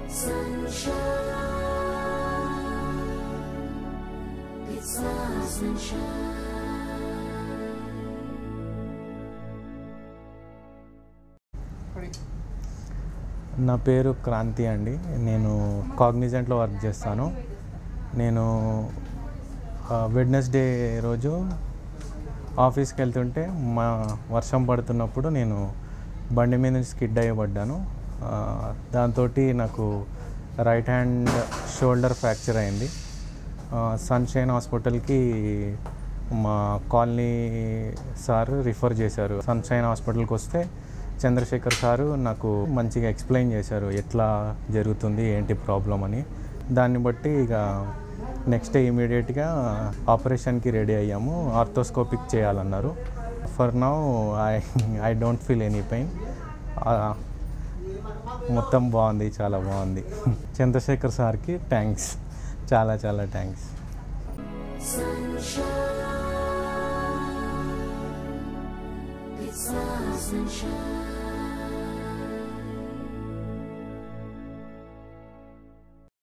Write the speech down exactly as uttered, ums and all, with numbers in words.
నా పేరు క్రాంతి అండి. నేను కాగ్నిజెంట్లో వర్క్ చేస్తాను. నేను వెడ్నెస్డే రోజు ఆఫీస్కి వెళ్తుంటే మా వర్షం పడుతున్నప్పుడు నేను బండి మీద నుంచి స్కిడ్ అయ్యబడ్డాను. దాంతో నాకు రైట్ హ్యాండ్ షోల్డర్ ఫ్రాక్చర్ అయింది. సన్షైన్ హాస్పిటల్కి మా కాలనీ సార్ రిఫర్ చేశారు. సన్షైన్ హాస్పిటల్కి వస్తే చంద్రశేఖర్ సారు నాకు మంచిగా ఎక్స్ప్లెయిన్ చేశారు ఎట్లా జరుగుతుంది ఏంటి ప్రాబ్లం అని. దాన్ని బట్టి ఇక నెక్స్ట్ డే ఇమీడియట్గా ఆపరేషన్కి రెడీ అయ్యాము. ఆర్థోస్కోపిక్ చేయాలన్నారు. For now I I don't feel any pain. మొత్తం బాగుంది, చాలా బాగుంది. చంద్రశేఖర్ సార్కి థ్యాంక్స్, చాలా చాలా థ్యాంక్స్. Sunshine.